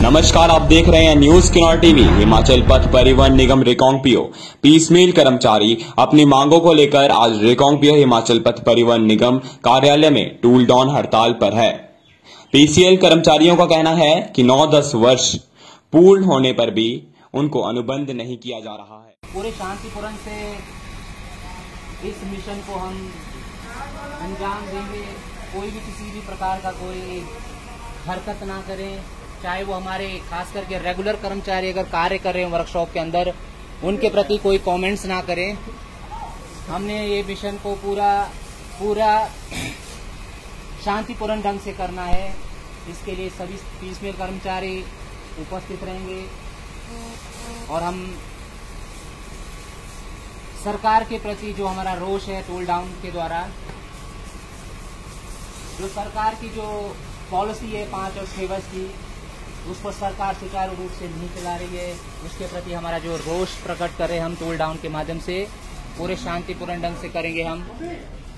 नमस्कार, आप देख रहे हैं न्यूज किन्नौर टीवी। हिमाचल पथ परिवहन निगम रिकांगपिओ पीसमील कर्मचारी अपनी मांगों को लेकर आज रिकांगपिओ हिमाचल पथ परिवहन निगम कार्यालय में टूल डाउन हड़ताल पर है। पीसीएल कर्मचारियों का कहना है कि 9-10 वर्ष पूर्ण होने पर भी उनको अनुबंध नहीं किया जा रहा है। पूरे शांतिपूर्ण से इस मिशन को हम अंजाम देंगे। कोई भी किसी भी प्रकार का कोई हरकत ना करें, चाहे वो हमारे खास करके रेगुलर कर्मचारी अगर कार्य कर रहे हैं वर्कशॉप के अंदर, उनके प्रति कोई कमेंट्स ना करें। हमने ये मिशन को पूरा शांतिपूर्ण ढंग से करना है। इसके लिए सभी पीसमील कर्मचारी उपस्थित रहेंगे और हम सरकार के प्रति जो हमारा रोष है टूल डाउन के द्वारा, जो सरकार की जो पॉलिसी है 5 और 6 वर्ष की, उस पर सरकार सुचारू रूप से नहीं चला रही है, उसके प्रति हमारा जो रोष प्रकट कर रहे हैं हम टूल डाउन के माध्यम से पूरे शांतिपूर्ण ढंग से करेंगे हम।